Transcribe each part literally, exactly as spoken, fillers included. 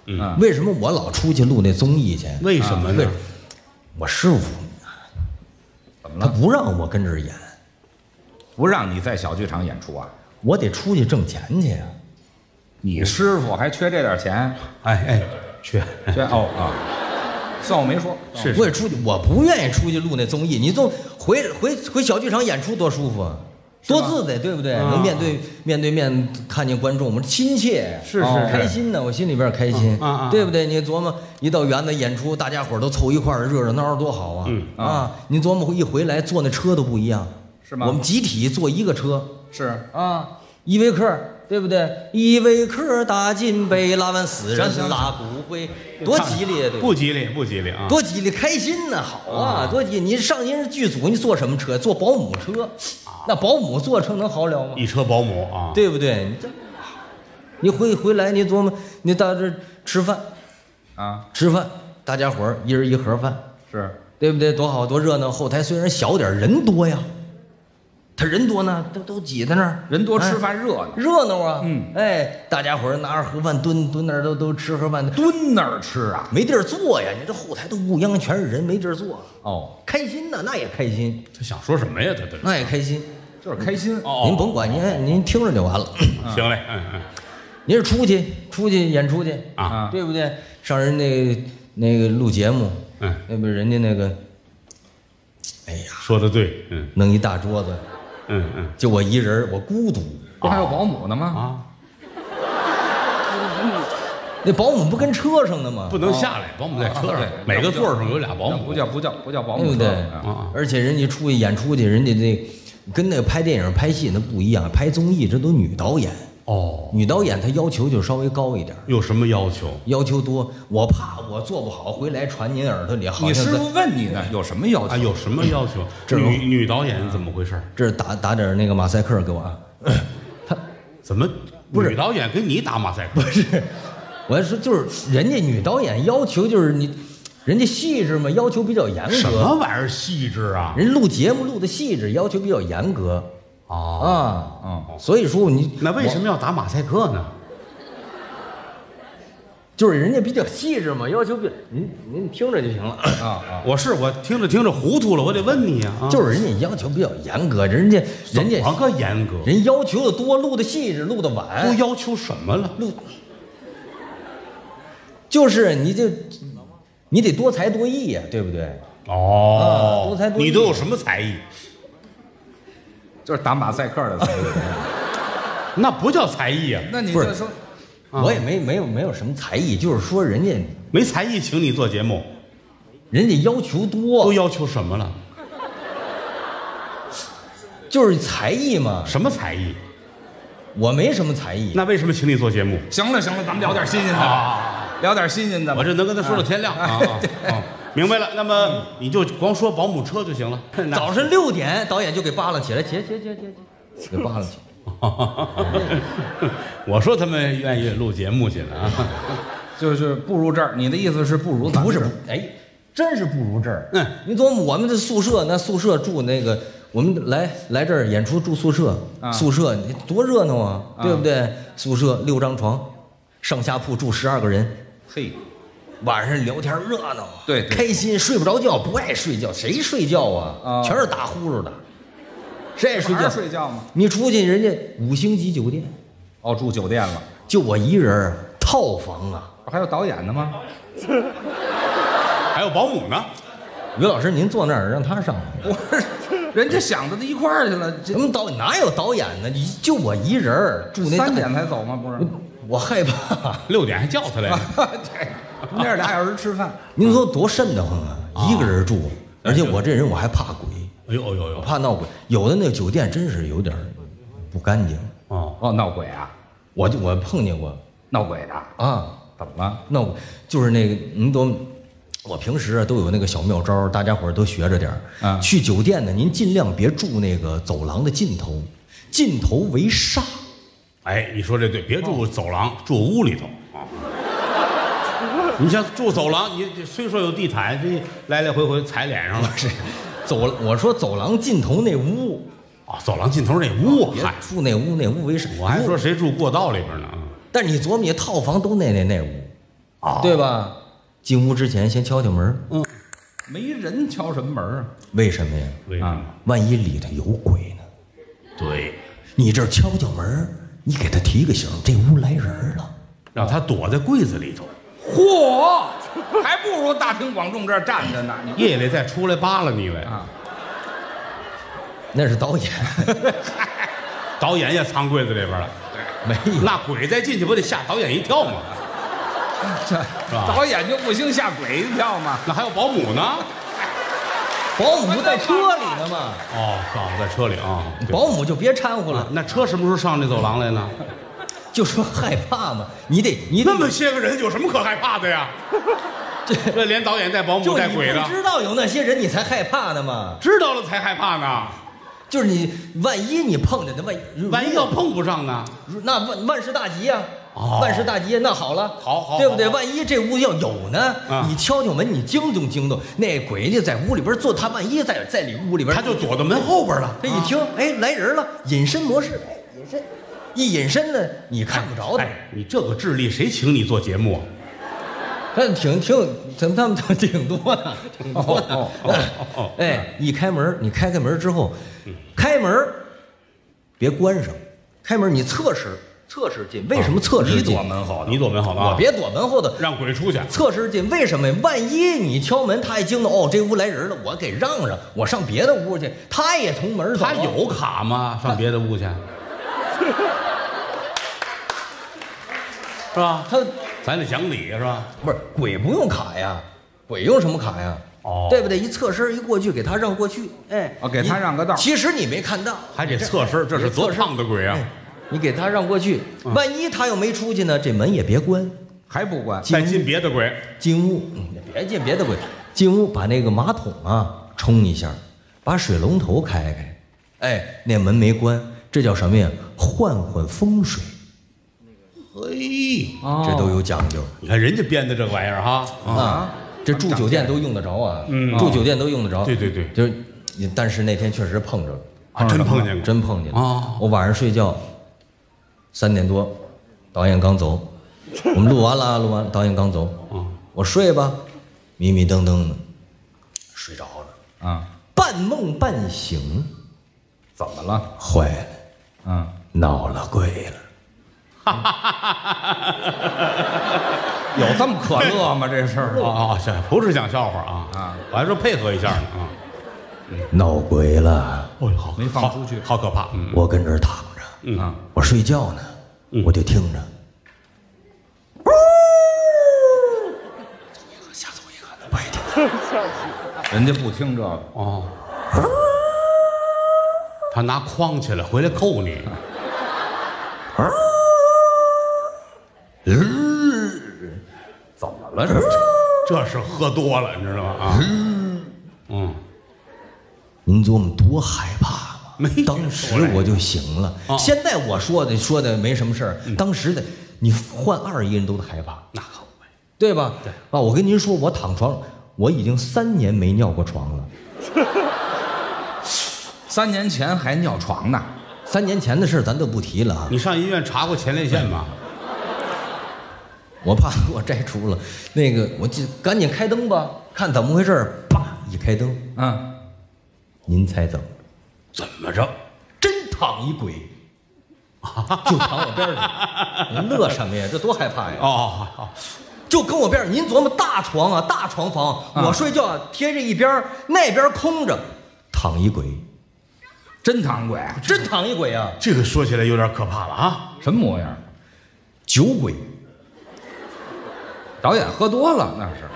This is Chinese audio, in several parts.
嗯， 为什么我老出去录那综艺去？ 为什么呢？ 我师傅怎么了？ 他不让我跟这儿演， 不让你在小剧场演出啊？ 我得出去挣钱去呀。 你师傅还缺这点钱？ 哎哎，缺缺哦啊，算我没说。 是我也出去，我不愿意出去录那综艺。你总回回回小剧场演出多舒服啊，多自在，对不对？能面对面对面看见观众，我们亲切， 是是开心呢，我心里边开心， 啊啊对不对？你琢磨一到园子演出，大家伙儿都凑一块儿，热热闹闹多好啊！ 嗯啊，你琢磨一回来坐那车都不一样， 是吗我们集体坐一个车是啊，依维柯。对不对？依维柯大金杯，拉完死人行行拉骨灰，多吉利啊！对吧？ 不吉利，不吉利啊！ 多吉利，开心呢，好啊，多吉利！你上人家剧组，你坐什么车？坐保姆车，那保姆坐车能好了吗？ 一车保姆啊， 对不对？你这，你回回来，你琢磨，你到这儿吃饭， 啊， 吃饭，大家伙儿一人一盒饭， 是对不对？多好，多热闹！后台虽然小点儿，人多呀，他人多呢，都都挤在那儿， 人多哎吃饭热闹， 热闹啊！ 嗯， 哎，大家伙儿拿着盒饭蹲蹲那儿，都都吃盒饭， 蹲那儿吃啊？ 没地儿坐呀！你这后台都乌泱，全是人，没地儿坐。 哦， 开心呐，那也开心， 他想说什么呀？他这那也开心。 就是开心。 哦您甭管，您您听着就完了。 行嘞，嗯嗯您是出去出去演出去啊， 对不对？上人那那个录节目， 嗯， 那不人家那个，哎呀， 说的对，嗯弄一大桌子， 嗯嗯就我一人儿，我孤独。 不还有保姆呢吗？ 啊， 那保姆不跟车上呢吗？ 不能下来，保姆在车上，每个座上有俩保姆， 那不叫不叫不叫保姆车对不对？ 啊而且人家出去演出去，人家这跟那个拍电影、拍戏那不一样，拍综艺这都女导演， 哦， 女导演她要求就稍微高一点。 有什么要求？ 要求多，我怕我做不好，回来传您耳朵里，好你师像在傅问你呢，有什么要求？ 啊，有什么要求？ 这女女导演怎么回事？ 这儿打打点那个马赛克给我啊。 怎么不是女导演给你打马赛克？ 不是，我要说就是人家女导演要求就是你，人家细致嘛，要求比较严什么格。 玩意儿细致啊？ 人录节目录的细致，要求比较严格哦， 啊。 嗯， 所以说你那为什么要打马赛克呢？ 就是人家比较细致嘛，要求比您您听着就行了。 啊啊， 我是我听着听着糊涂了，我得问你呀。啊， 就是人家要求比较严格，人家人家怎么个严格？ 人要求的多，录的细致，录的都晚， 要求什么了？ 录就是你这你得多才多艺呀，对不对？ 哦啊多才多艺你都有什么才艺？ 就是打马赛克的才艺。 那不叫才艺啊！ 不是那你这说， 啊我也没没有没有什么才艺，就是说人家没才艺，请你做节目， 人家要求都多， 要求什么了？ 就是才艺嘛。 什么才艺？ 我没什么才艺， 那为什么请你做节目？ 行了行了，咱们聊点新鲜的， 啊， 聊点新鲜的吧。 我这能跟他说到天亮啊啊！啊明白了，那么你就光说保姆车就行了。 早晨六点导演就给扒拉起来，起来起来起来起来，给扒拉起来。 我说他们愿意录节目去了啊。 就是不如这儿，你的意思是不如咱们不是这儿， 哎，真是不如这儿。 嗯， 你琢磨我们的宿舍，那宿舍住那个，我们来来这儿演出住宿舍， 啊宿舍你多热闹啊， 啊对不对？宿舍六张床，上下铺住十二个人， 嘿， 晚上聊天热闹啊， 对对开心，睡不着觉，不爱睡觉，谁睡觉啊？ 啊全是打呼噜的，谁爱睡还觉？ 是睡觉吗？ 你出去人家五星级酒店， 哦，住酒店了， 就我一人儿套房啊。 还有导演呢吗？ 还有保姆呢。 于老师，您坐那儿让他上。 不是，人家想到他一块儿去了，这什么导哪有导演呢？你就我一人儿住那大三点才走吗？不是， 我害怕。 六点还叫他来呢。 对，那是俩小时吃饭。 您说多瘆得慌啊！一个人住，而且我这人我还怕鬼， 哎呦呦我呦！ 怕闹鬼。有的那个酒店真是有点儿不干净， 哦， 哦，闹鬼啊， 我就我碰见过闹鬼的， 啊， 怎么了？ 闹鬼就是那个您都。我平时啊都有那个小妙招，大家伙儿都学着点儿。 啊去酒店呢，您尽量别住那个走廊的尽头，尽头为煞。 哎，你说这对，别住走廊，住屋里头啊。你像住走廊，你这虽说有地毯，这来来回回踩脸上了。 是，走我说走廊尽头那屋， 啊，走廊尽头那屋， 别嗨， 住那屋，那屋为煞。 我还说谁住过道里边呢？ 但是你琢磨，你套房都那那那屋， 哦对吧？进屋之前先敲敲门， 嗯， 没人敲什么门啊？ 为什么呀？ 为什么？ 万一里头有鬼呢？ 对， 你这敲敲门，你给他提个醒，这屋来人了， 让他躲在柜子里头， 嚯，还不如大庭广众这儿站着呢。你夜里再出来扒拉你来。 啊， 那是导演， 导演也藏柜子里边了， 没有。 那鬼再进去不得吓导演一跳吗？ 这吧导演就不兴吓鬼一跳吗？ 那还有保姆呢？ 保姆在车里呢嘛， 哦，哦，在车里啊。对保姆就别掺和了， 那车什么时候上这走廊来呢？ 就说害怕嘛，你得你得那么些个人有什么可害怕的呀？ 这这连导演带保姆就你带鬼的不，知道有那些人，你才害怕呢嘛。 知道了才害怕呢。 就是你万一你碰见的万万一要碰不上呢？ 那万万事大吉呀、 哦万事大吉，那好了， 好好对不对？ 好好万一这屋要有呢， 啊你敲敲门，你惊动惊动，那鬼就在屋里边坐，他万一在在里屋里边， 他就躲到门后边了。 这一听，哎，来人了，隐身模式，哎，隐身，一隐身呢，你看不着他， 哎，你这个智力谁请你做节目啊？ 但挺挺，他们他们挺多的，挺多的。 哦哦哦哎，一开门，你开开门之后，开门别关上，开门你侧身侧身进。为什么侧身你进？ 躲门后头， 你躲门后头啊？ 我别躲门后头， 让鬼出去。 侧身进。为什么呀？万一你敲门，他一惊动，哦，这屋来人了，我给让让，我上别的屋去，他也从门走。 他有卡吗？上别的屋去，是吧？ 他咱得讲理是吧？ 不是鬼不用卡呀，鬼用什么卡呀？ 哦对不对？一侧身一过去，给他让过去，哎， 哦给他你让个道其实你没看到， 还得侧身，这是多胖的鬼啊！ 哎你给他让过去，万一他要没出去呢，这门也别关， 还不关？ 再进别的鬼， 进屋，嗯别进别的鬼，进屋把那个马桶啊冲一下，把水龙头开开，哎，那门没关，这叫什么呀？换换风水， 嘿， 哦这都有讲究你看人家编的这个玩意儿哈啊。这住酒店都用得着啊， 嗯住酒店都用得着。 对对对就是，但是那天确实碰着了， 啊，真碰见过， 真碰见了。 哦我晚上睡觉，三点多，导演刚走，我们录完了啊，录完了，导演刚走， 嗯我睡吧，迷迷瞪瞪的，睡着了， 啊， 半梦半醒， 怎么了？ 坏了， 嗯， 闹了鬼了。 有这么可乐吗？这事儿啊啊，是不是讲笑话啊？ 啊， 我还说配合一下呢啊。 闹鬼了， 哦，好， 没放出去好好可怕。嗯我跟这儿躺着， 嗯啊， 我睡觉呢， 嗯我就听着，吓死我一个，不爱听。 人家不听这个， 哦，他拿筐起来回来扣你。 怎么了？这是这是喝多了，你知道吗？啊，嗯， 您琢磨多害怕吗？ 没当时我就醒了。 哦现在我说的说的没什么事儿，当时的你换二一人都得害怕， 那可不呗。 对吧？ 对啊，我跟您说，我躺床，我已经三年没尿过床了。 三年前还尿床呢。 三年前的事儿咱都不提了啊， 你上医院查过前列腺吗？ 我怕给我摘除了。那个，我就赶紧开灯吧，看怎么回事儿。叭一开灯， 嗯， 您猜怎么着？ 怎么着？ 真躺一鬼，就躺我边上。您乐什么呀？这多害怕呀！ 哦，好好， 就跟我边上，您琢磨大床啊，大床房， 啊我睡觉啊贴着一边儿，那边空着，躺一鬼， 真躺鬼， 真躺一鬼啊， 这个说起来有点可怕了啊。 什么模样？ 酒鬼。 导演喝多了那是。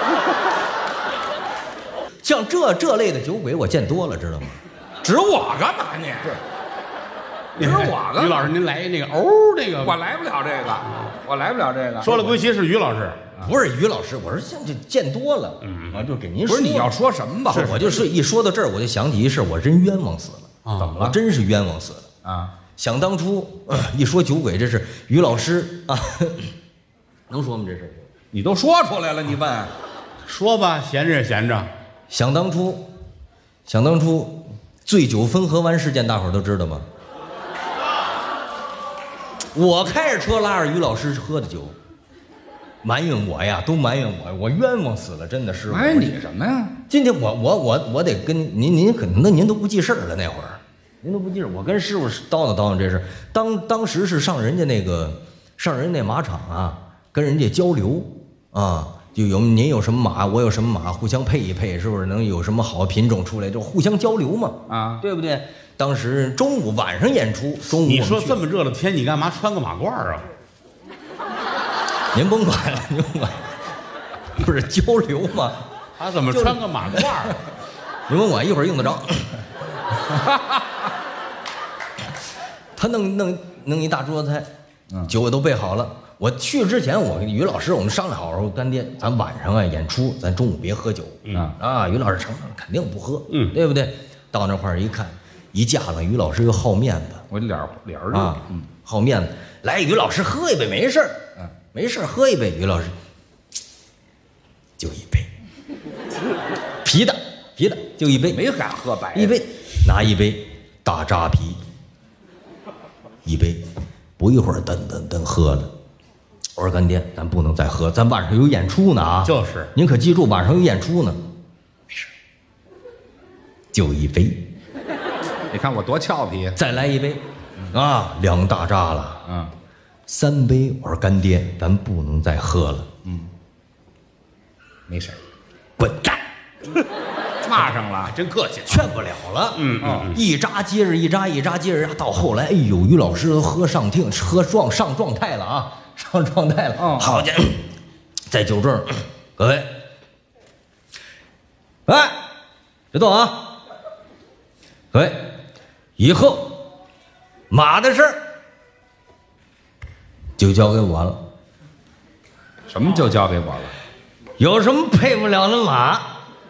像这这类的酒鬼我见多了，知道吗？ 指我干嘛你？指我干嘛？ 于老师，您来那个哦，那个我来不了这个，我来不了这个。 说了归齐是于老师， 不是于老师，我说像这见多了，嗯，我就给您说。 不是你要说什么吧？ 是我就是一说到这儿，我就想起一事，我真冤枉死了。 啊怎么了？ 我真是冤枉死了。 啊， 想当初，呃一说酒鬼，这是于老师啊，能说吗？这事？ 你都说出来了，你问？ 说吧，闲着也闲着。 想当初，想当初，醉酒分河湾事件，大伙儿都知道吗？我开着车拉着于老师喝的酒， 埋怨我呀，都埋怨我，我冤枉死了，真的是。 埋怨你什么呀？ 今天我我我我得跟您，您可能那您都不记事儿了那会儿，您都不记事。我跟师傅叨叨叨叨这事，当当时是上人家那个上人家那马场啊，跟人家交流啊，就有您有什么马，我有什么马，互相配一配，是不是能有什么好品种出来，就互相交流嘛， 啊， 对不对？当时中午晚上演出，中午你说这么热的天，你干嘛穿个马褂啊？ 您甭管了，您甭管，不是交流吗？ 他怎么穿个马褂啊？ 您甭管，一会儿用得着。他弄弄弄一大桌子菜，酒也都备好了。我去之前，我跟于老师我们商量好，说干爹，咱晚上啊演出，咱中午别喝酒。 嗯啊，于老师承认肯定不喝， 嗯， 对不对？到那块儿一看，一架子，于老师又好面子， 我脸脸热啊，嗯，好面子，来，于老师喝一杯，没事儿， 嗯， 没事儿，喝一杯。于老师就一杯，啤的啤的就一杯， 没敢喝白的一杯，拿一杯大扎啤，一杯，不一会儿噔噔噔喝了。我说干爹，咱不能再喝，咱晚上有演出呢啊！ 就是， 您可记住，晚上有演出呢。没事，就一杯。 你看我多俏皮。 再来一杯，啊，两大扎了。 嗯， 三杯。我说干爹，咱不能再喝了。 嗯，没事， 滚蛋！ 骂上了， 真客气， 劝不了了。 嗯嗯， 一扎接着一扎，一扎接着一扎，到后来，哎呦，于老师都喝上听，喝状上状态了啊，上状态了。 哦， 好家伙，在酒桌上，各位，哎，别动啊！各位，以后马的事儿就交给我了。 什么就交给我了？ 有什么配不了的马，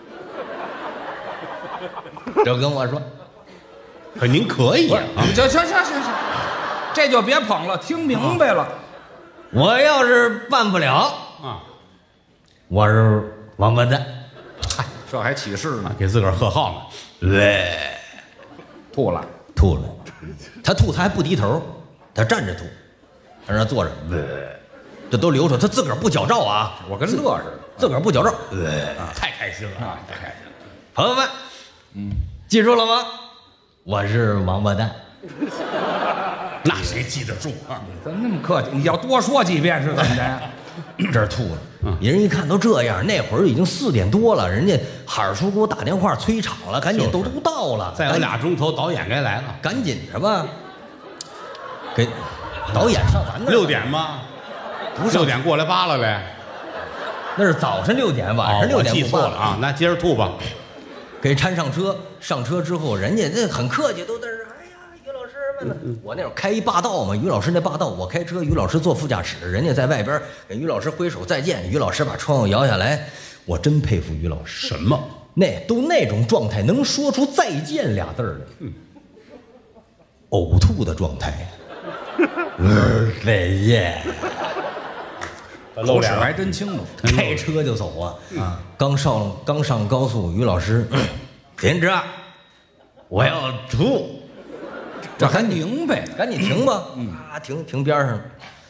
就跟我说。 可您可以啊， 行行行行行，这就别捧了，听明白了。 我要是办不了啊， 我是王八蛋。 嗨，这还起誓呢， 给自个儿贺号呢。 对， 吐了， 吐了。他吐他还不低头，他站着吐，他那坐着，这都流出，他自个儿不矫照啊。 我跟乐似的， 自个儿不矫照。 太开心了啊，太开心了。 朋友们，嗯，记住了吗？我是王八蛋。 那谁记得住啊？ 怎么那么客气？你要多说几遍是怎么的？ 这儿吐了，人一看都这样，那会儿已经四点多了，人家海叔给我打电话催场了，赶紧都都到了， 再有俩钟头，导演该来了。 赶紧着吧，给导演上咱那儿六点吗？不是六点过来扒拉来， 那是早晨六点，晚上六点记不罢了错了啊！那接着吐吧。 给搀上车，上车之后，人家这很客气，都在这儿。哎呀，于老师们呢？我那会儿开一霸道嘛，于老师那霸道，我开车，于老师坐副驾驶，人家在外边给于老师挥手再见，于老师把窗户摇下来，我真佩服于老师。 什么？ 那都那种状态，能说出再见俩字儿来，嗯，呕吐的状态。再见。 口齿还真清楚， 开车就走啊！啊，刚上刚上高速，于老师，停车，我要吐， 这还明白呢， 赶紧停吧！啊，停停边上，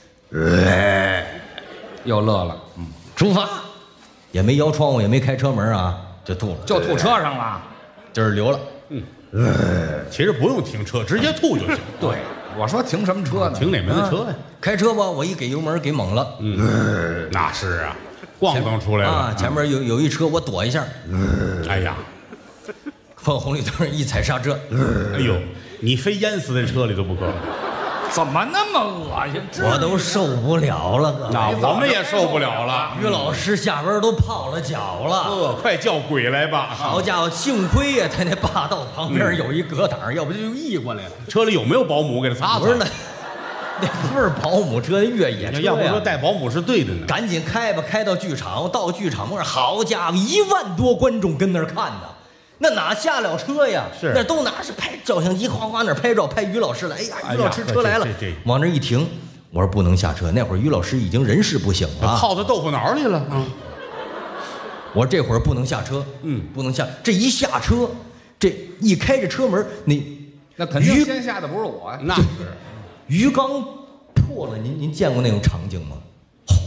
又乐了，嗯， 出发，也没摇窗户，也没开车门啊，就吐了， 就吐车上了， 就是流了。 嗯，其实不用停车，直接吐就行。 对，我说停什么车呢？ 停哪门子车呀？ 开车吧，我一给油门给猛了， 嗯，那是啊，咣当出来了啊！前面有有一车，我躲一下， 哎呀， 碰红绿灯一踩刹车， 哎呦，你非淹死在车里都不可。 怎么那么恶心？ 我都受不了了，哥。 那我们也受不了了。 于老师下边都泡了脚了， 呃，快叫鬼来吧！ 好家伙，幸亏呀，他那霸道旁边有一隔挡，要不就溢过来了。 车里有没有保姆给他擦擦？ 不是那，那不是保姆车，越野车呀。 要不说带保姆是对的呢。 赶紧开吧，开到剧场，到剧场门，好家伙，一万多观众跟那儿看呢。那哪下了车呀？ 是那都拿着拍照相机，哗哗那拍照，拍于老师来。哎呀，于老师车来了， 这这往这一停，我说不能下车。那会儿于老师已经人事不省了， 泡到豆腐脑里了。嗯， 我说这会儿不能下车，嗯，不能下。这一下车，这一开着车门，那那肯定先下的不是我呀。 那是鱼缸破了，您您见过那种场景吗？哗，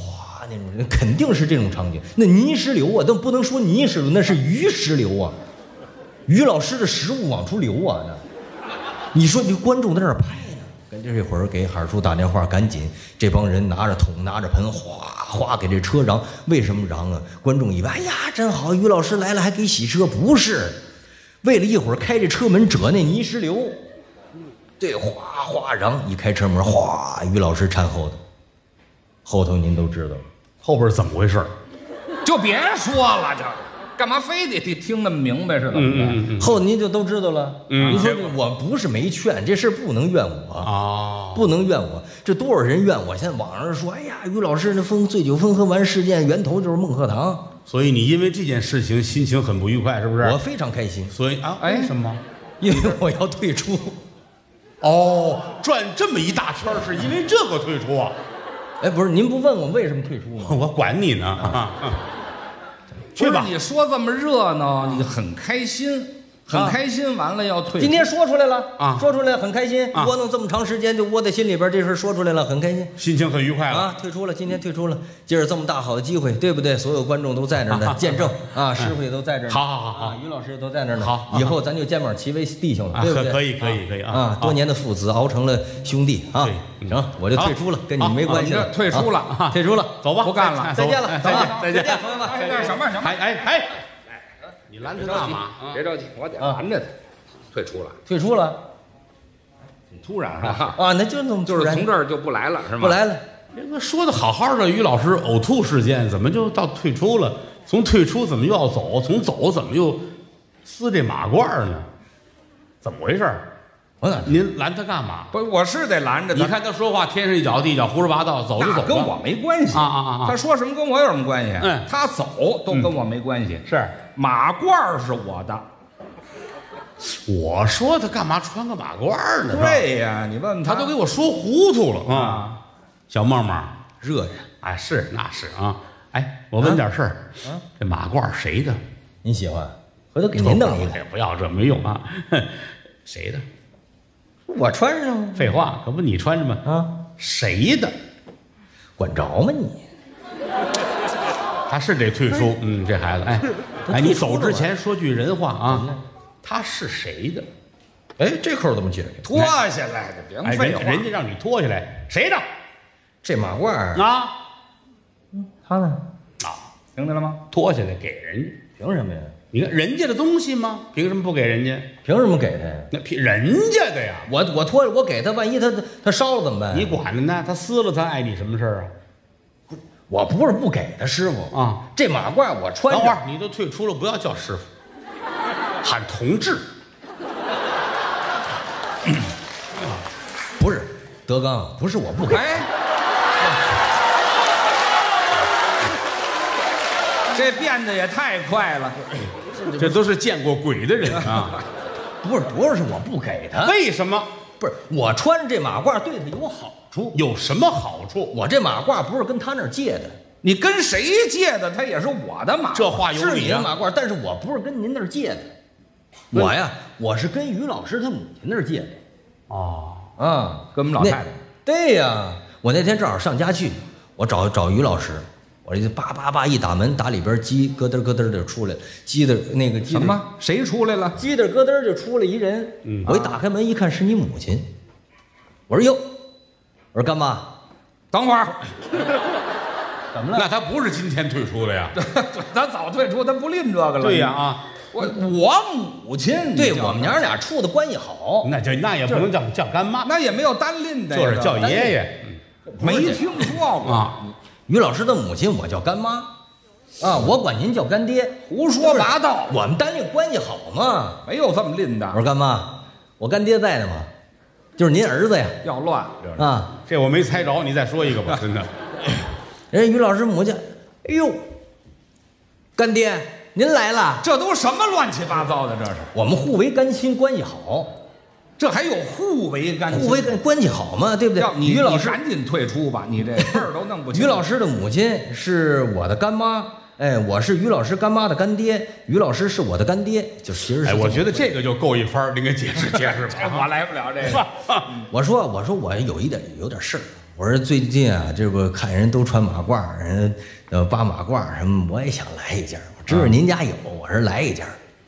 那种，肯定是这种场景。那泥石流啊，都不能说泥石流，那是鱼石流啊，于老师的食物往出流啊。那，你说你观众在那儿拍呢，跟这会儿给海叔打电话，赶紧这帮人拿着桶拿着盆，哗哗给这车嚷。为什么嚷啊？观众以为哎呀真好，于老师来了还给洗车，不是，为了一会儿开这车门遮那泥石流。对，哗哗嚷，一开车门，哗，于老师搀后头，后头您都知道了， 后边怎么回事？ 就别说了，这干嘛非得听听那么明白是怎么的？ 嗯嗯后头您就都知道了。 嗯您说这我不是没劝，这事儿不能怨我啊， 不能怨我。这多少人怨我？现在网上说，哎呀，于老师那疯醉酒疯喝完事件源头就是孟鹤堂， 所以你因为这件事情心情很不愉快，是不是？ 我非常开心， 所以啊， 哎为什么？ 因为我要退出。 哦，转这么一大圈是因为这个退出啊？ 哎，不是，您不问我为什么退出吗？ 我管你呢啊！去吧， 不是你说这么热闹，你很开心，很开心，完了要退出。 今天说出来了啊说出来很开心， 啊窝弄这么长时间就窝在心里边，这事儿说出来了很开心。 心情很愉快了啊，退出了，今天退出了。今儿这么大好的机会，对不对？所有观众都在那儿呢，见证啊，师傅也都在这儿呢。 好好好好啊，于老师也都在那儿呢。 好， 以后咱就肩膀齐为弟兄了， 啊对不对？ 可以可以可以啊啊！多年的父子熬成了兄弟啊！ 对行，我就退出了，跟你没关系了。 啊你这退出了啊退出了， 走吧， 不干了再见了， 再见再见， 再见， 朋友们。 哎，那什么什么？ 哎哎哎，你拦着干嘛？ 别着急，我得拦着他。退出了， 退出了很突然是吧？ 啊，那就那么就是突然从这儿就不来了是吗？ 不来了。 这个说的好好的，于老师呕吐事件怎么就到退出了？从退出怎么又要走？从走怎么又撕这马褂呢？怎么回事？ 我哪您拦他干嘛？ 不，我是得拦着他。 你看他说话天上一脚地一脚，胡说八道，走就走吧。 那跟我没关系啊啊啊啊他说什么跟我有什么关系？ 嗯他走都跟我没关系。 是马褂是我的。 我说他干嘛穿个马褂呢？是吧， 对呀，你问问他都给我说糊涂了啊！ 啊。 小梦梦， 热呀？ 哎，是那是啊。哎，我问点事儿， 啊这马褂谁的？ 您喜欢？回头给您弄一个。 哎不要这没用啊！哼谁的？ 我穿上了废话，可不你穿着吗？ 啊， 谁的？ 管着吗你？ 他是得退出。嗯，这孩子，哎，哎，你走之前说句人话啊，他是谁的？ 哎，这扣怎么解开？ 脱下来的，别哎， 废话。 人人家让你脱下来，谁的？ 这马褂儿啊他呢？ 啊， 听见了吗？ 脱下来给人家。 凭什么呀？ 你看人家的东西吗？凭什么不给人家？ 凭什么给他呀？ 那凭人家的呀！ 我我脱我给他，万一他他烧了怎么办？ 你管着呢？他撕了，他碍你什么事儿啊？ 我不是不给他，师傅啊， 这马褂我穿着。 等会儿你都退出了，不要叫师傅，喊同志。 不是德刚，不是我不给。 哎，这变得也太快了。 这都是见过鬼的人啊！ 不是不是我不给他， 为什么？ 不是我穿这马褂对他有好处。 有什么好处？ 我这马褂不是跟他那儿借的， 你跟谁借的？他也是我的马。 这话有是理啊！ 你的马褂，但是我不是跟您那儿借的。我呀，我是跟于老师他母亲那儿借的。 哦， 啊， 跟我们老太太。 对呀，我那天正好上家去，我找找于老师，我这叭叭叭一打门，打里边鸡咯噔咯噔就出来了，鸡的那个鸡什么？谁出来了？ 鸡的咯噔就出来一人。 嗯我一打开门一看是你母亲，我说哟，我说干妈， 等会儿， 怎么了？ 那他不是今天退出的呀？ 他早退出，他不吝这个了。 对呀啊， 我我母亲， 对你叫我们娘俩处的关系好， 那就那也不能叫叫干妈， 那也没有单拎的呀， 就是叫爷爷没听说过。 啊。 于老师的母亲我叫干妈，啊，我管您叫干爹， 胡说八道， 我们单位关系好嘛。 没有这么拎的。 我说干妈，我干爹在呢吗？就是您儿子呀， 要乱，这是啊， 这我没猜着，你再说一个吧，真的。 人家于老师母亲，哎呦，干爹您来了， 这都什么乱七八糟的？这是， 我们互为干亲，关系好， 这还有互为干亲， 互为干关系好嘛，对不对要？你于老师， 你赶紧退出吧，你这事儿都弄不清。 于老师的母亲是我的干妈，哎，我是于老师干妈的干爹，于老师是我的干爹，就其实是哎， 这么我觉得这个就够一番儿，您给解释解释吧。 我来不了这个。 我说我说我有一点有点事儿， 我说最近啊，这不看人都穿马褂，人呃扒马褂什么，我也想来一件。我知道您家有，我说来一件。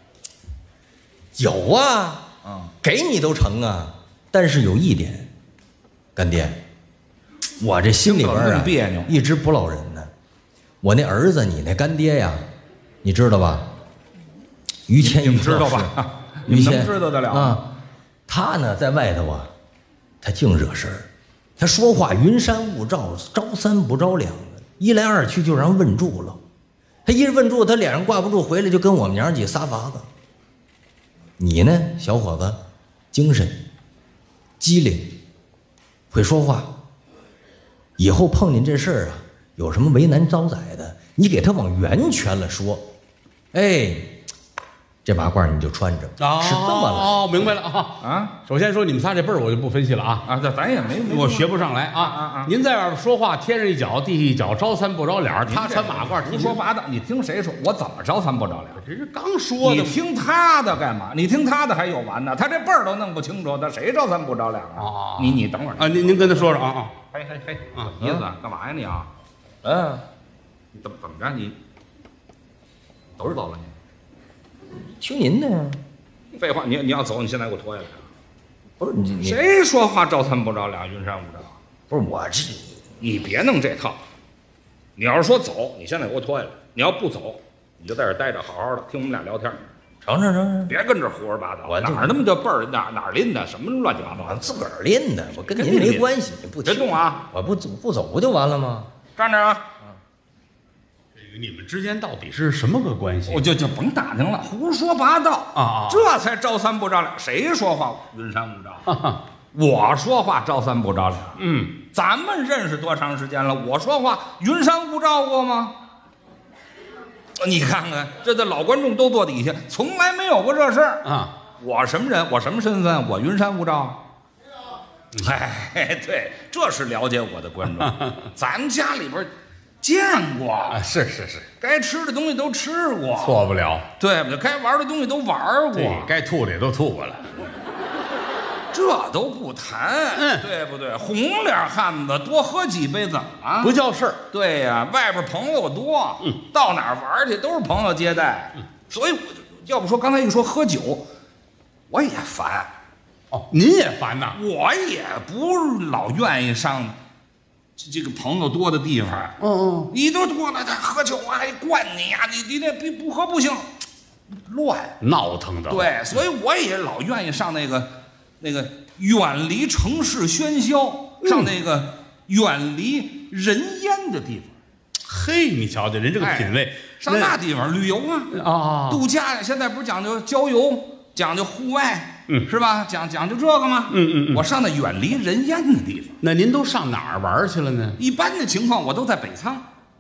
有啊， 嗯， 给你都成啊。但是有一点，干爹，我这心里边啊别扭， 一直不落忍呢。我那儿子，你那干爹呀，你知道吧？于谦， 你们知道吧？ 于谦能知道得了啊？他呢，在外头啊，他净惹事儿。他说话云山雾罩，招三不着两的，一来二去就让人问住了。他一问住，他脸上挂不住，回来就跟我们娘几撒法子。你呢，小伙子，精神、机灵，会说话。以后碰见这事儿啊，有什么为难招宰的，你给他往圆圈了说。哎，这马褂你就穿着， 哦、 是这么来。 哦，明白了啊啊！ 首先说你们仨这辈儿我就不分析了啊啊，这咱也没，没我学不上来啊啊啊！ 您在外边说话，天上一脚地下一脚，招三不着脸儿。他穿马褂， 胡说八道。你听谁说？我怎么招三不着脸？ 这是刚说的。 你听他的干嘛？你听他的还有完呢？他这辈儿都弄不清楚，他谁招三不着脸啊？你你等会儿啊，您您跟他说说啊啊！ 嘿嘿嘿， 啊意思干嘛呀你啊？ 嗯， 你怎么怎么着你？都是走了你？ 听您的呀。 废话，你你要走，你现在给我脱下来。 不是你你谁说话招三不着两，云山雾罩？ 不是我这， 你别弄这套。你要是说走，你现在给我脱下来；你要不走，你就在这儿待着，好好的听我们俩聊天。 成成成成， 别跟这胡说八道。 我哪儿那么叫辈儿，哪哪儿拎的，什么乱七八糟我的。 自个儿练的，我跟您没关系，你不别动啊！ 我不走不走不就完了吗？ 站着啊！ 你们之间到底是什么个关系？ 我就就甭打听了，胡说八道啊啊！ 这才招三不着两。谁说话云山雾罩？我说话招三不着两。 嗯， 咱们认识多长时间了？我说话云山雾罩过吗？你看看，这的老观众都坐底下，从来没有过这事儿啊！ 我什么人？我什么身份？我云山雾罩？哎，对，这是了解我的观众。咱家里边见过啊，是是是， 该吃的东西都吃过， 错不了。 对不对？该玩的东西都玩过， 对，该吐的也都吐过了。 这都不谈， 嗯， 对不对？红脸汉子多喝几杯怎么不叫事儿？ 对呀，外边朋友多，嗯，到哪儿玩去都是朋友接待，嗯，所以我就要不说刚才一说喝酒，我也烦。 哦，您也烦呐？ 我也不老愿意上这这个朋友多的地方。 嗯嗯， 你都多了，他喝酒啊还灌你呀、啊，你你那不不喝不行，乱闹腾的。 对，所以我也老愿意上那个。那个远离城市喧嚣，上那个远离人烟的地方。 嘿，你瞧瞧人这个品味， 上那地方旅游啊， 啊， 度假呀，现在不是讲究郊游，讲究户外，嗯，是吧？讲讲究这个吗？ 嗯嗯嗯。 我上那远离人烟的地方。 那您都上哪儿玩去了呢？ 一般的情况，我都在北仓。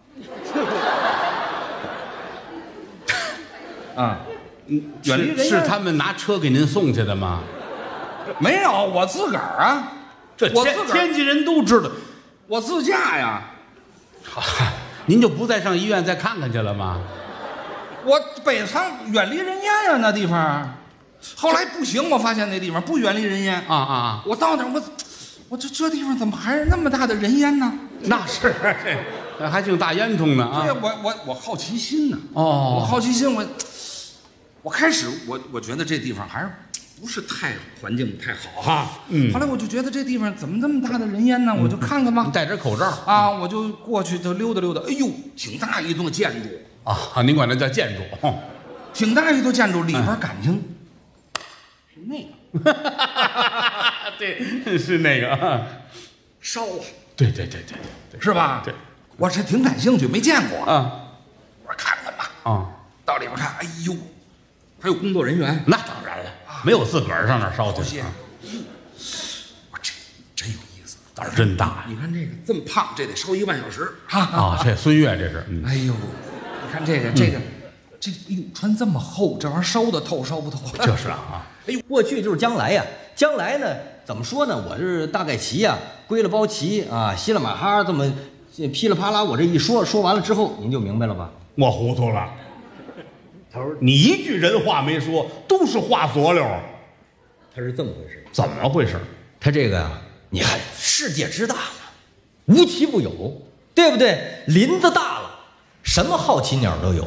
啊，远离人烟是他们拿车给您送去的吗？ 没有，我自个儿啊， 这我自个儿天津人都知道， 我自驾呀。 您就不再上医院再看看去了吗？ 我北仓远离人烟呀、啊，那地方。后来不行，我发现那地方不远离人烟啊啊！ 我到那儿，我我这这地方怎么还是那么大的人烟呢？ 那是，那还净大烟囱呢啊！ 对，我我我好奇心呢。 哦， 我好奇心，我我开始我我觉得这地方还是。不是太环境不太好哈，嗯，后来我就觉得这地方怎么这么大的人烟呢？我就看看吧， 戴着口罩啊，我就过去就溜达溜达。哎呦，挺大一栋建筑啊，您管那叫建筑， 挺大一栋建筑，里边感情是那个， 对，是那个烧啊， 对对对对对， 是吧？ 对， 我这挺感兴趣，没见过啊， 我说看看吧， 啊， 到里边看，哎呦，还有工作人员， 那当然了。没有自个儿上那儿烧去， 我这真有意思， 胆儿真大。 你看这个这么胖，这得烧一万小时啊！啊，这孙越这是， 哎呦，你看这个这个这，哎呦，穿这么厚，这玩意儿烧的透烧不透？ 就是啊， 哎呦，过去就是将来呀，将来呢，怎么说呢？我是大概齐呀，归了包齐啊，稀了马哈这么噼里啪啦，我这一说说完了之后，您就明白了吧？ 我糊涂了。他说：“你一句人话没说，都是话佐料。” 他是这么回事？ 怎么回事？ 他这个呀，你看世界之大嘛， 无奇不有，对不对？林子大了，什么好奇鸟都有。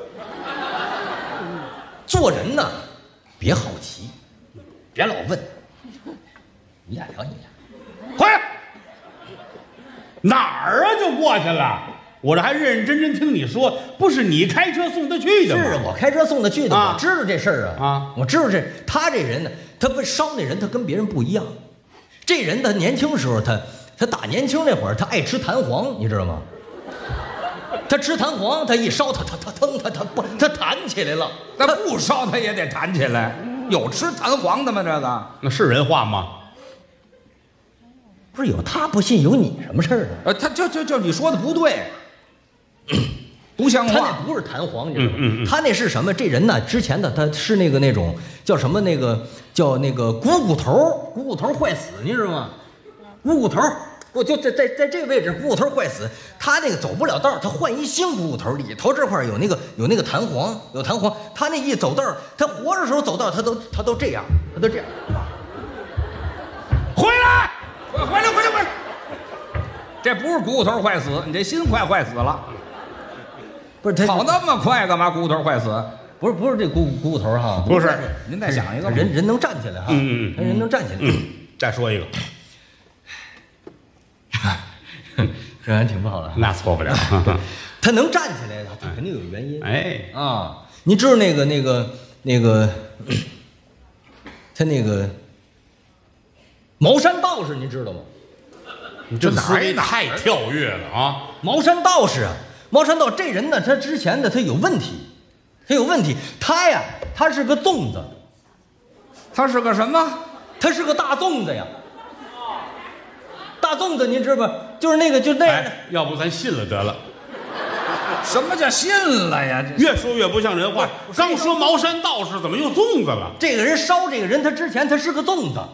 做人呢，别好奇，别老问。你俩聊你俩， 快，哪儿啊就过去了。我这还认认真真听你说，不是你开车送他去的吗？ 是啊，我开车送他去的， 啊我知道这事儿啊。 啊， 我知道这他这人呢，他不烧那人，他跟别人不一样。这人他年轻时候，他他打年轻那会儿，他爱吃弹簧，你知道吗？他吃弹簧，他一烧，他他他腾，他他不，他弹起来了。 那不烧他也得弹起来。有吃弹簧的吗？这个那是人话吗？ 不是有他不信，有你什么事儿啊？ 呃，他就就就你说的不对，不像他话。 那不是弹簧，你知道吗？ 嗯嗯嗯他那是什么？这人呢，之前的他是那个那种叫什么？那个叫那个股骨头，股骨头坏死，你知道吗？股骨头，我就在在在这个位置，股骨头坏死。他那个走不了道，他换一新股骨头，里头这块有那个有那个弹簧，有弹簧。他那一走道，他活着时候走道，他都他都这样，他都这样。 回来，回回来，回来，回来！这不是股骨头坏死，你这心快坏死了。 不是他跑那么快干嘛？股骨头坏死？ 不是不是这股股骨头哈， 不是， 您再想一个吧。 人人能站起来哈， 嗯嗯嗯人能站起来。 嗯，再说一个， 这人挺不好的。 那错不了。 他能站起来，他肯定有原因。 哎， 啊，你知道那个那个那个，他那个茅山道士，你知道吗？ 你这哪思维哪太跳跃了啊！ 茅山道士啊，茅山道这人呢，他之前的他有问题，他有问题。他呀，他是个粽子， 他是个什么？ 他是个大粽子呀。大粽子，您知道吧？就是那个，就那样的。 哎，要不咱信了得了。 什么叫信了呀？这越说越不像人话。刚说茅山道士，怎么又粽子了？ 这个人烧这个人，他之前他是个粽子。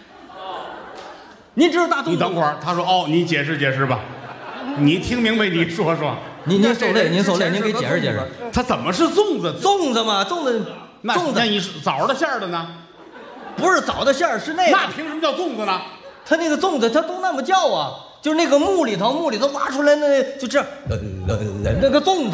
您知道大粽子？ 你等会儿，他说哦，你解释解释吧。你听明白？你说说， 您您受累， 这人您受累， 之前您给是个解释解释粽子。 他怎么是粽子？ 粽子嘛，粽子， 那粽子那你是枣的馅儿的呢？ 不是枣的馅儿，是那个。 那凭什么叫粽子呢？ 他那个粽子，他都那么叫啊，就是那个墓里头，墓里头挖出来那就这样，呃呃呃那个粽子，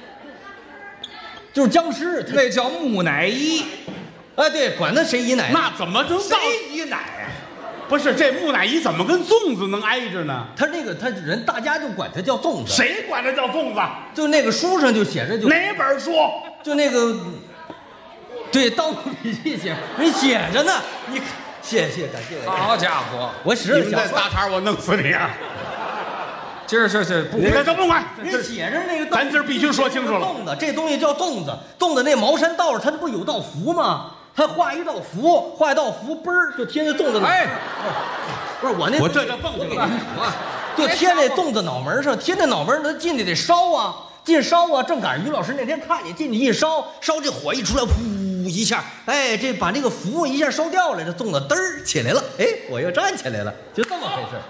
就是僵尸。他那叫木乃伊。 哎，对，管他谁姨奶奶。 那怎么能到？ 谁姨奶呀？ 不是这木乃伊怎么跟粽子能挨着呢？ 他那个他人大家就管他叫粽子。？ 谁管它叫粽子？ 就那个书上就写着就哪本书？ 就那个，对，《盗墓笔记》写人写着呢。你看，谢谢感谢。 好家伙！ 我使你们了小再搭茬，我弄死你啊！ 今儿是是不你这都不管， 人写着那个， 咱今儿必须说清楚了。 粽子，这东西叫粽子。粽子那茅山道士他不有道符吗？他画一道符，画一道符，嘣儿就贴在粽子上。 哎， 不是我那， 我这就蹦去了。 就贴那粽子脑门上，贴那脑门上，他进去得烧啊，进烧啊。正赶上于老师那天看见进去一烧，烧这火一出来，噗一下，哎，这把这个符一下烧掉了，这粽子嘚儿起来了，哎，我又站起来了，就这么回事。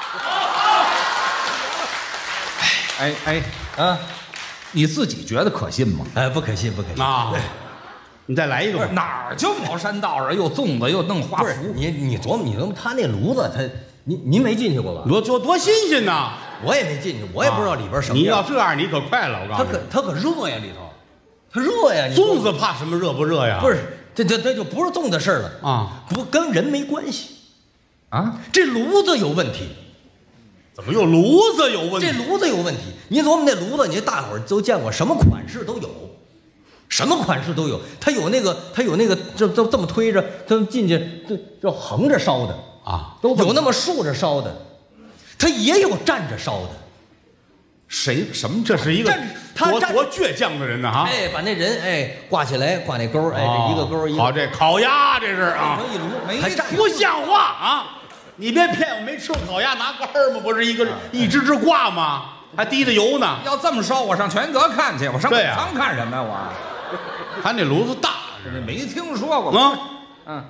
哎哎， 啊， 你自己觉得可信吗？ 哎，不可信，不可信。 啊，你再来一个吧。 哪儿就茅山道士又粽子又弄花不是符？ 你，你琢磨，你琢磨，他那炉子，他您您没进去过吧？ 多多多新鲜呐！ 我也没进去，我也不知道里边什么你要样。 这样，你可快了，我告它诉你。 可它可热呀，里头，它热呀。你说粽子怕什么热不热呀？ 不是，这这这就不是粽子事儿了啊， 不跟人没关系啊， 这炉子有问题， 怎么又炉子有问题？ 这炉子有问题。你琢磨那炉子，你大伙儿都见过，什么款式都有，什么款式都有。它有那个，它有那个，这这这么推着，它进去这这横着烧的啊， 都有那么竖着烧的，它也有站着烧的。 谁什么这是一个站他站多多倔强的人呢哈！ 哎，把那人哎挂起来，挂那钩儿，哎，这一个钩儿一个好，这烤鸭这是啊， 成一炉， 没还站不像话啊！你别骗我，没吃过烤鸭拿杆儿吗？不是一个一只只挂吗？还滴着油呢。 要这么烧，我上全德看去，我上北对呀仓看什么呀？我他那炉子大， 没听说过。 啊， 嗯，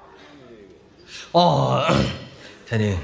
哦，他那，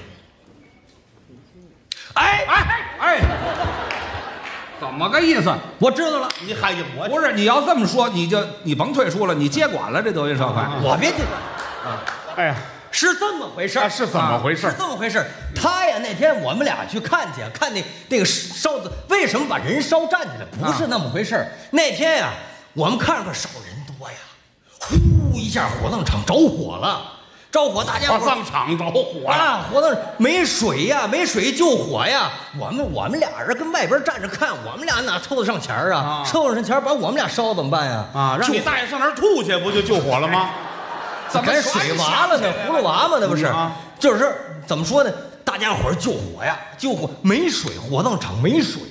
哎哎哎，怎么个意思？ 我知道了， 你还有我不是你要这么说，你就你甭退出了，你接管了这德云社快。 我别进。 哎呀， 是这么回事儿、 啊，是怎么回事？ 是这么回事儿。他呀，那天我们俩去看去，看那那个烧的，为什么把人烧站起来？不是那么回事儿。那天呀，我们看着烧人多呀，呼一下火葬场着火了。着火，大家火葬场着火啊！火葬没水呀，没水救火呀。我们我们俩人跟外边站着看，我们俩哪凑得上钱儿啊？凑得上钱儿，把我们俩烧怎么办呀？ 啊，让你大爷上那儿吐去，不就救火了吗？ 怎么水娃了呢？葫芦娃嘛，那不是？就是怎么说呢？大家伙儿救火呀，救火没水，火葬场没水。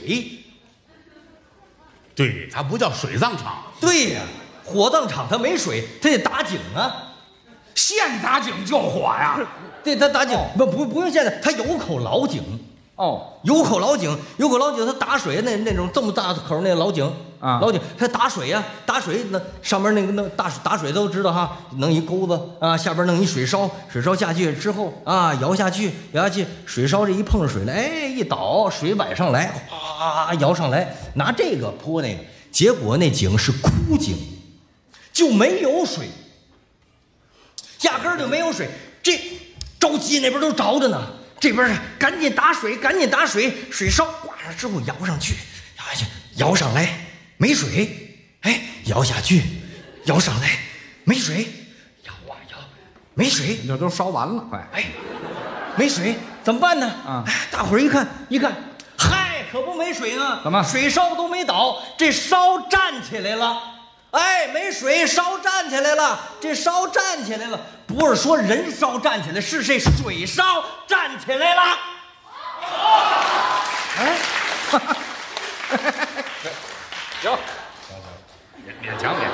对，它不叫水葬场。 对呀，火葬场它没水，它得打井啊。 现打井救火呀？ 对，他打井不不不用现在，他有口老井。 哦， 有口老井，有口老井，他打水那那种这么大口那老井啊， 老井，他打水呀，打水那上面那个那大打水都知道哈，弄一钩子啊，下边弄一水烧，水烧下去之后啊，摇下去，摇下去，水烧这一碰水来，哎，一倒水摆上来，哗摇上来，拿这个泼那个，结果那井是枯井，就没有水。压根儿就没有水，这着急那边都着着呢，这边赶紧打水，赶紧打水，水烧挂上之后摇上去，摇下去，摇上来没水，哎，摇下去，摇上来没水，摇啊摇，没水， 这都烧完了，快， 哎，没水怎么办呢？ 啊， 哎，大伙儿一看一看，嗨，可不没水呢， 怎么水烧都没倒，这烧站起来了。哎，没水，烧站起来了。这烧站起来了，不是说人烧站起来，是这水烧站起来了。 哎，行，勉勉强勉。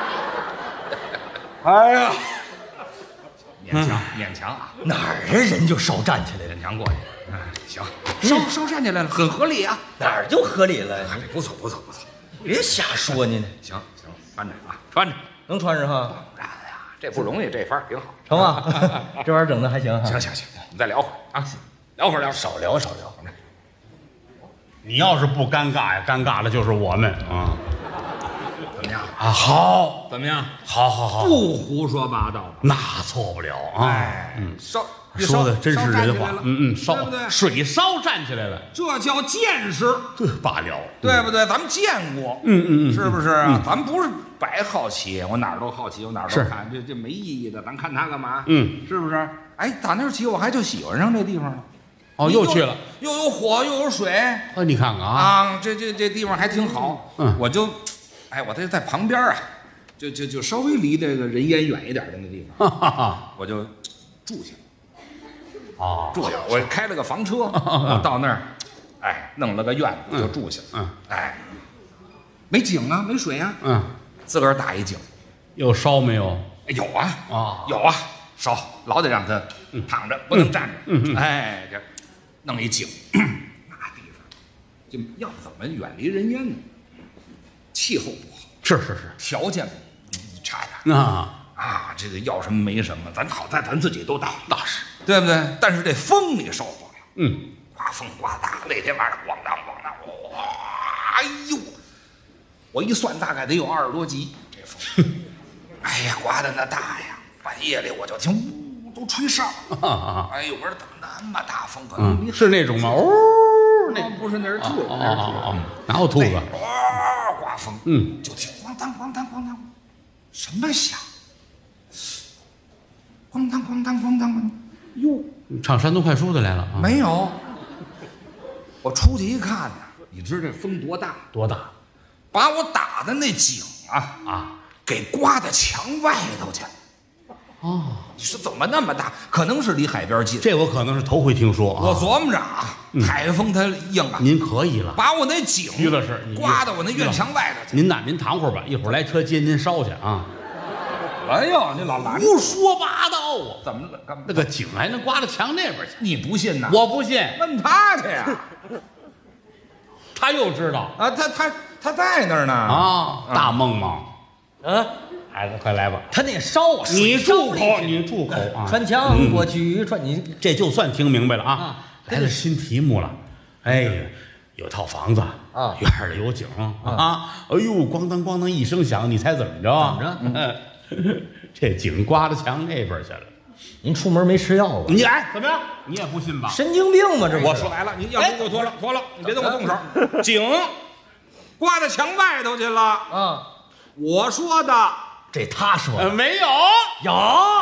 哎呀，勉强勉强啊！ 哪儿啊人就烧站起来了？ 勉强过去。嗯，行，烧烧站起来了，很合理啊。 哪儿就合理了？ 不错不错不错， 别瞎说呢。 行行，穿着啊，穿着能穿上哈？ 哎呀，这不容易，这番儿挺好， 成啊！这玩意儿整的还行哈。 行行行，我们再聊会儿啊，聊会儿聊， 少聊少聊。 你要是不尴尬呀，尴尬的就是我们啊。 怎么样啊，好， 怎么样？ 好，好，好， 不胡说八道。 那错不了啊。 哎， 嗯， 烧说的真是人话。嗯嗯，烧对不对？ 水烧站起来了， 这叫见识， 这罢了， 对不对？咱们见过， 嗯嗯嗯， 是不是啊？咱们不是白好奇，我哪儿都好奇，我哪儿都是看，这这没意义的，咱看它干嘛？ 嗯， 是不是？哎，打那儿起我还就喜欢上这地方了。 哦，又去了， 又有火又有水啊！你看看啊， 啊，这这这地方还挺好。 嗯， 我就，哎，我这在旁边啊，就就就稍微离这个人烟远一点的那地方， 哈哈， 我就住下。 哦， 住下，我开了个房车，我到那儿，哎，弄了个院子就住下。 嗯， 哎，没井啊，没水啊。 嗯， 自个儿打一井。 有烧没有？ 有啊， 啊， 有啊，烧老得让他躺着，不能站着。 嗯嗯， 哎，这弄一井，那地方就要怎么远离人烟呢？气候不好， 是是是， 条件差点啊啊，这个要什么没什么，咱好在咱自己都到， 那是， 对不对？但是这风你受不了， 嗯， 刮风刮大，那天晚上咣当咣当，哇，哎呦，我一算大概得有二十多级，这风，哎呀，刮的那大呀，半夜里我就听呜都吹上了，哎呦，我说怎么那么大风？可能嗯，是那种吗？哦， 那不是那是兔子， 哦那是兔哦哦子， 哪有兔子？ 哇，刮风， 嗯， 就听咣当咣当咣当，什么响？咣当咣当咣当咣当，哟。 唱山东快书的来了啊？ 没有，我出去一看呢，你知道这风多大？ 多大？ 把我打的那井啊啊， 给刮到墙外头去。 哦， 你说怎么那么大？可能是离海边近。 这我可能是头回听说啊。 我琢磨着啊，海风它硬啊， 您可以了， 把我那井于老师，你刮到我那院墙外头去。 您呐，您躺会儿吧，一会儿来车接您烧去啊。 哎呦，你老拦着， 胡说八道啊！ 怎么了？干嘛？ 那个井还能刮到墙那边去？ 你不信呐？ 我不信， 问他去呀！ 他又知道啊，他他他在那儿呢。 啊，大梦梦， 啊， 孩子快来吧。 他那烧啊， 你水烧住口， 里去你住口啊！ 穿墙过去，穿你这就算听明白了啊啊！ 来了新题目了，哎呀，有套房子啊院儿里有井啊！哎呦，咣当咣当一声响，你猜怎么着？ 怎么着？这井刮到墙那边去了。 您出门没吃药吧？ 你哎，怎么样？你也不信吧？ 神经病吗？这不是我说白了，你要不给我脱了，脱了，你别动我动手。井刮到墙外头去了。 啊， 我说的， 这他说呃， 的没有， 有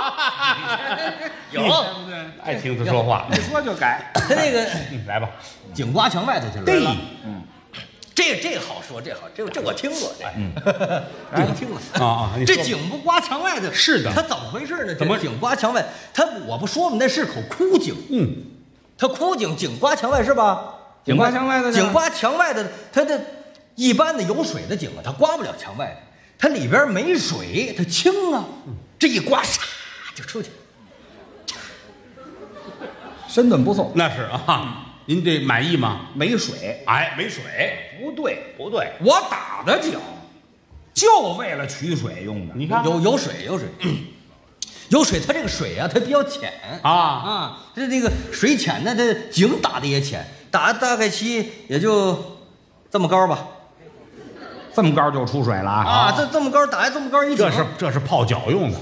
有， 对不对？ 爱听他说话。 一说就改。 他那个嗯来吧， 井刮墙外头去了。 对， 嗯， 这这个好说，这好，这这我听过，这嗯，这我听过。 啊啊，你说这井不刮墙外头， 是的它怎么回事呢？ 怎么这井刮墙外？它我不说吗？那是口枯井， 嗯， 它枯井，井刮墙外是吧？ 井刮墙外头去了井刮墙外的，它的一般的有水的井啊，它刮不了墙外的，它里边没水，它清啊，这一刮唰就出去。 身段不错， 那是啊。您这满意吗？ 没水， 哎，没水， 不对， 不对， 我打的井，就为了取水用的。 你看有有水有水，有水，它这个水啊，它比较浅啊， 啊，这这个水浅呢，它井打的也浅，打大概其也就这么高吧。 这么高就出水了啊！ 啊，这这么高打这么高一井， 这是这是泡脚用的，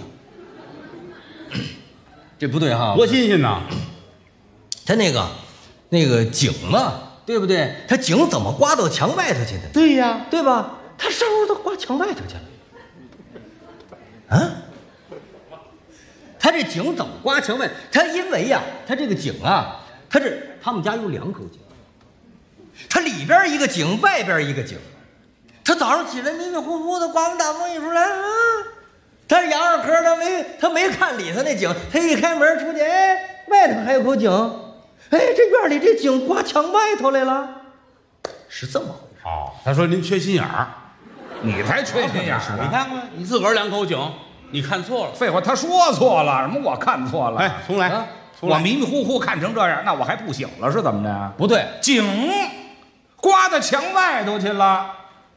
这不对哈， 多新鲜呐！ 它那个那个井嘛，对不对？它井怎么刮到墙外头去的？ 对呀， 对吧？它烧都刮墙外头去了。啊？它这井怎么刮墙外？它因为呀、它这个井啊，它这他们家有两口井，它里边一个井，外边一个井。他早上起来迷迷糊糊的，刮风大风一出来啊，他是洋洋壳，他没他没看里头那井，他一开门出去，哎，外头还有口井，哎，这院里这井刮墙外头来了，是这么回事。 哦，他说您缺心眼儿， 你才缺心眼儿呢！ 你看看你自个儿两口井，你看错了。 废话，他说错了，什么我看错了？ 哎，重来， 啊重来我迷迷糊糊看成这样，那我还不醒了是怎么着？ 不对， 井刮到墙外头去了。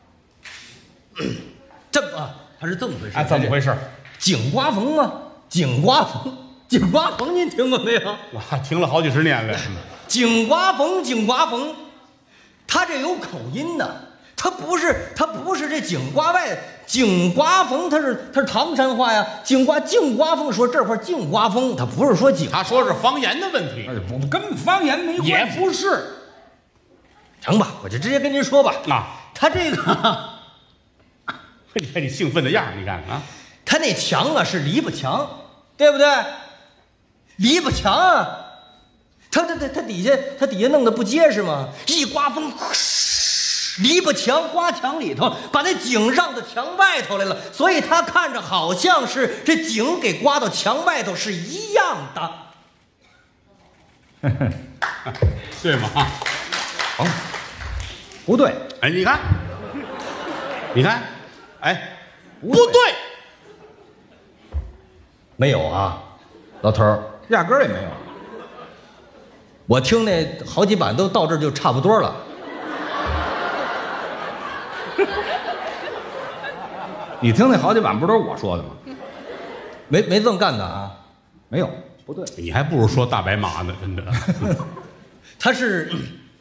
这么啊，他是这么回事。 哎，怎么回事？ 井刮风吗？井刮风，井刮风，您听过没有？ 我听了好几十年了。 井刮风，井刮风，他这有口音呢。他不是，他不是这井刮外，井刮风，他是他是唐山话呀。井刮井刮风，说这块井刮风，他不是说井。 他说是方言的问题， 不跟方言没关系， 也不是成吧，我就直接跟您说吧。 啊。 他这个， 你看你兴奋的样儿，你看啊， 他那墙啊是篱笆墙，对不对？篱笆墙啊，他他他他底下他底下弄得不结实吗？一刮风，篱笆墙刮墙里头，把那井让到墙外头来了，所以他看着好像是这井给刮到墙外头是一样的。 对吗？ 哦，不对， 哎，你看，你看，哎，不对， 没有啊，老头儿， 压根儿也没有。 我听那好几版都到这儿就差不多了。 你听那好几版不都是我说的吗？ 没没这么干的啊， 没有，不对。 你还不如说大白马呢，真的。 他是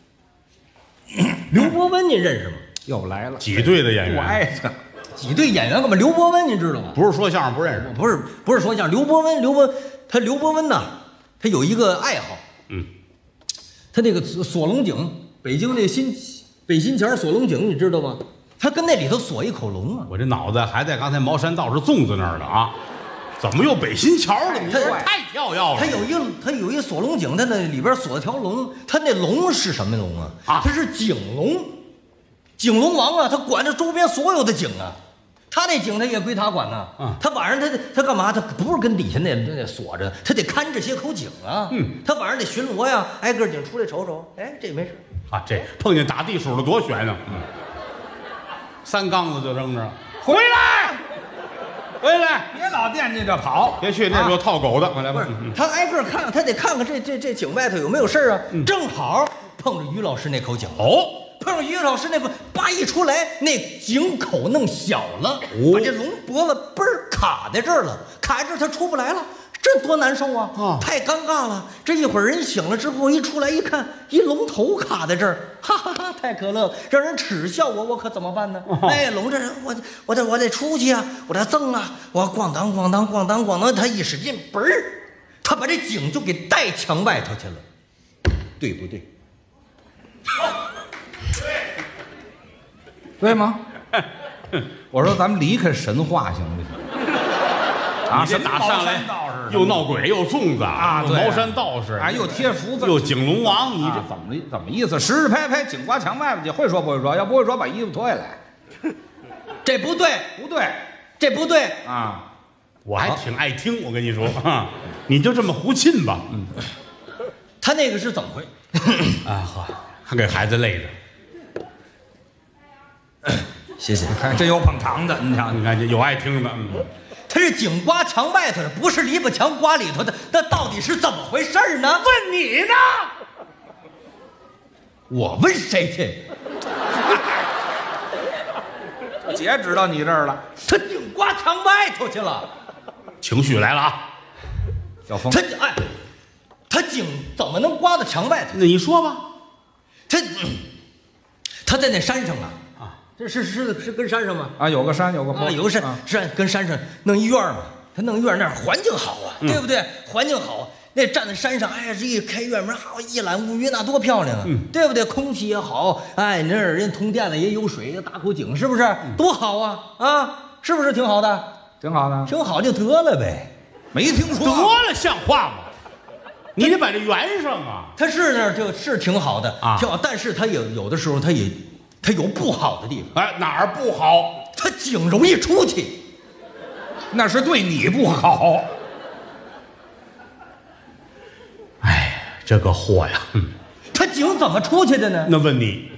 刘伯温，您认识吗？ 又来了， 几队的演我爱员， 他。 几队演员干嘛？刘伯温您知道吗？ 不是说相声不认识。 不是不是说像刘伯温，刘伯他刘伯温呐，他有一个爱好， 嗯， 他那个锁锁龙井，北京那新北新桥锁龙井，你知道吗？他跟那里头锁一口龙啊。 我这脑子还在刚才茅山道士粽子那儿呢啊，怎么又北新桥了？你这他太跳跃了。 他有一个他有一个锁龙井，他那里边锁了条龙，他那龙是什么龙啊？ 啊他是井龙，井龙王啊，他管着周边所有的井啊。他那井他也归他管呐、 嗯他晚上他得他干嘛？他不是跟底下那那锁着，他得看这些口井啊。 嗯， 他晚上得巡逻呀，挨个井出来瞅瞅。哎，这没事。 啊，这碰见打地鼠了多悬啊！嗯，三缸子就扔着了， 回来， 回来， 别老惦记着跑。 别去，那边有套狗的，快来吧不是。，他挨个看，他得看看这这这井外头有没有事儿啊。正好碰着于老师那口井。 哦， 碰上于老师那个，叭一出来，那井口弄小了， 哦把这龙脖子嘣儿卡在这儿了，卡在这儿他出不来了，这多难受啊！ 啊太尴尬了。这一会儿人醒了之后，一出来一看，一龙头卡在这儿，哈哈哈，太可乐了，让人耻笑我，我可怎么办呢？ 哦哎，龙这人，我我得我得出去啊，我得赠啊，我咣当咣当咣当咣当，他一使劲，嘣儿， 他把这井就给带墙外头去了，对不对？ 对吗？我说咱们离开神话行不行？ 啊，这打上来又闹鬼又粽子啊， 又茅山道士啊，又贴福字， 又景龙王，你这怎么怎么意思？实实拍拍井刮墙外边去，会说不会说？要不会说，把衣服脱下来。 这不对， 不对， 这不对啊！ 我还挺爱听，我跟你说啊，你就这么胡沁吧。嗯， 他那个是怎么回？ 啊好，还给孩子累的。 谢谢， 还真有捧场的，你瞧， 你看这有爱听的。嗯， 他是井刮墙外头的，不是篱笆墙刮里头的，那到底是怎么回事呢？ 问你呢？ 我问谁去？ 姐知道你这儿了， 他井刮墙外头去了， 情绪来了啊！ 小峰， 他哎，他井怎么能刮到墙外头？ 那你说吧。 他、嗯、他在那山上啊啊，这是是是跟山上吗？ 啊，有个山，有个坡， 啊，有个山、 啊、 山跟山上弄一院嘛，他弄院那儿环境好啊， 嗯、 对不对？环境好。那站在山上，哎呀，这一开院门，好一览无余，那多漂亮啊， 嗯、 对不对？空气也好，哎，那儿人通电了，也有水，大口井，是不是？嗯、多好啊！啊，是不是挺好的？ 挺好的， 挺好就得了呗。 没听说得了，像话吗？你得把这圆上啊。 他是那儿就是挺好的啊， 挺好，但是他有有的时候他也他有不好的地方。 哎，哪儿不好？ 他井容易出去， 那是对你不好。 哎，这个货呀，嗯， 他井怎么出去的呢？ 那问你，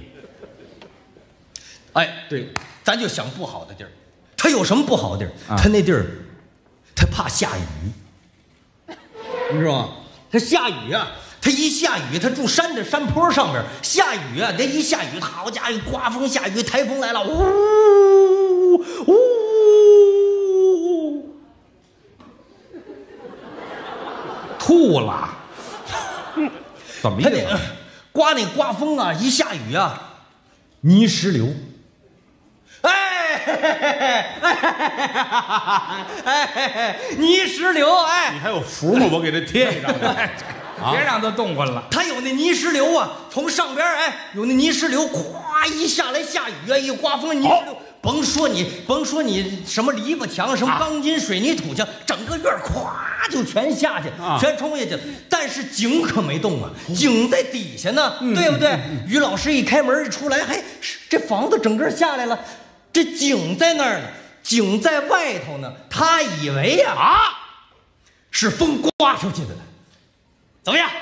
哎，对，咱就想不好的地儿，他有什么不好的地儿？ 啊、 他那地儿，他怕下雨，你知道吗？他下雨啊，他一下雨，他住山的山坡上面，下雨啊，他一下雨，好家伙，刮风下雨，台风来了，呜呜。 吐了，怎么意思？ 刮那刮风啊，一下雨啊，泥石流。哎，哎，泥石流，哎， 你还有符吗？我给他贴一张。 别让他动换了。 他有那泥石流啊，从上边哎，有那泥石流，咵一下来下雨啊，一刮风泥石流。甭说你，甭说你什么篱笆墙，什么钢筋水泥土墙，整个院咵就全下去， 啊、 全冲下去了。但是井可没动啊，井在底下呢，嗯、对不对？嗯、于老师一开门一出来，嘿，这房子整个下来了，这井在那儿呢，井在外头呢。他以为呀啊，是风刮出去的，怎么样？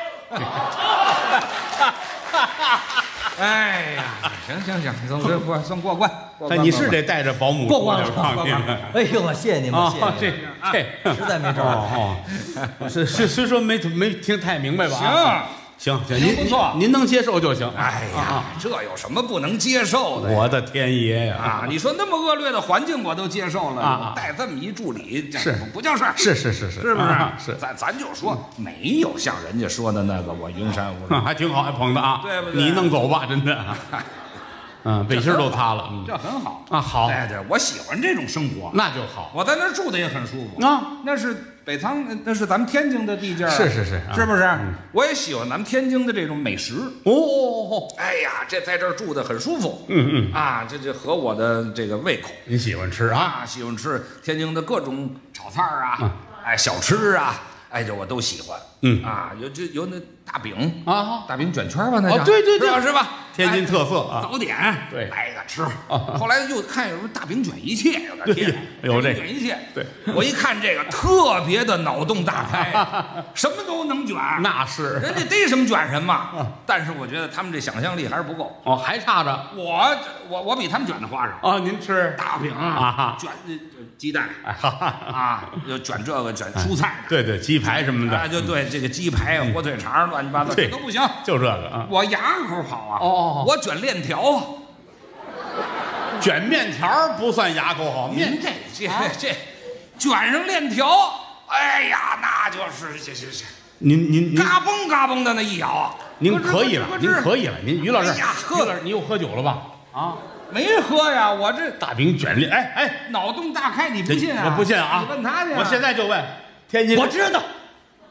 哎呀，行行行，算过过算过关。 哎，你是得带着保姆过关了，过关了。哎呦，我谢谢你们，谢谢这这实在没招哦哦，是是虽说没没听太明白吧？ 行行行，您不错， 您能接受就行。 哎呀，这有什么不能接受的？ 我的天爷呀！ 啊，你说那么恶劣的环境我都接受了， 啊， 带这么一助理， 是不叫事儿？ 是是是是， 是不是？ 是， 咱咱就说没有像人家说的那个我云山雾还挺好，还捧的啊， 对不对？ 你弄走吧，真的。嗯，背心都塌了， 这很好啊，好， 对对，我喜欢这种生活， 那就好。 我在那儿住的也很舒服啊， 那是北仓，那是咱们天津的地界儿， 是是是， 是不是？我也喜欢咱们天津的这种美食。 哦哦哦， 哎呀，这在这儿住的很舒服， 嗯嗯， 啊，这这合我的这个胃口。 你喜欢吃啊？ 喜欢吃天津的各种炒菜啊，哎，小吃啊。哎，这我都喜欢， 嗯啊，有这有那大饼啊， 大饼卷圈吧，那哦，对对对， 是吧？是吧？ 天津特色啊， 早点对， 来个吃。后来又看有什么大饼卷一切，有点天， 有这卷一切。 对， 我一看这个特别的脑洞大开，什么都能卷。 那是人家逮什么卷什么，但是我觉得他们这想象力还是不够。 哦，还差着。 我我我比他们卷的花哨。 哦，您吃大饼啊， 卷鸡蛋啊，又卷这个卷蔬菜， 对对，鸡排什么的， 啊，就对这个鸡排啊、火腿肠乱七八糟，这都不行， 就这个啊。 我牙口好啊， 哦， 我卷链条啊， 卷面条不算牙口好， 您这这这卷上链条，哎呀，那就是这这这， 您您嘎嘣嘎嘣的那一咬， 您可以了，您可以了，您于老师， 哎呀， 于老师，你又喝酒了吧？啊。 没喝呀，我这大饼卷链，哎哎， 脑洞大开，你不信啊？ 我不信啊！ 你问他去。 我现在就问，天津， 我知道， 大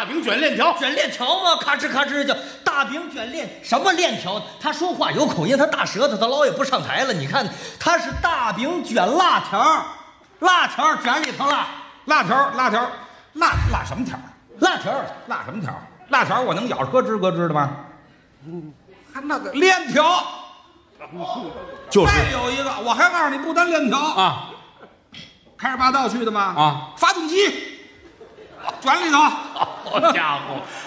大饼卷链条， 卷链条吗？咔哧咔哧叫大饼卷链，什么链条？他说话有口音，他大舌头，他老也不上台了。你看，他是大饼卷辣条，辣条卷里头辣， 辣条辣条辣辣什么条？ 辣条辣什么条？辣条我能咬着咯吱咯吱的吗？还那个链条， 就是再有一个，我还告诉你，不单链条啊， 开着霸道去的吗？ 啊， 发动机卷里头。 好家伙！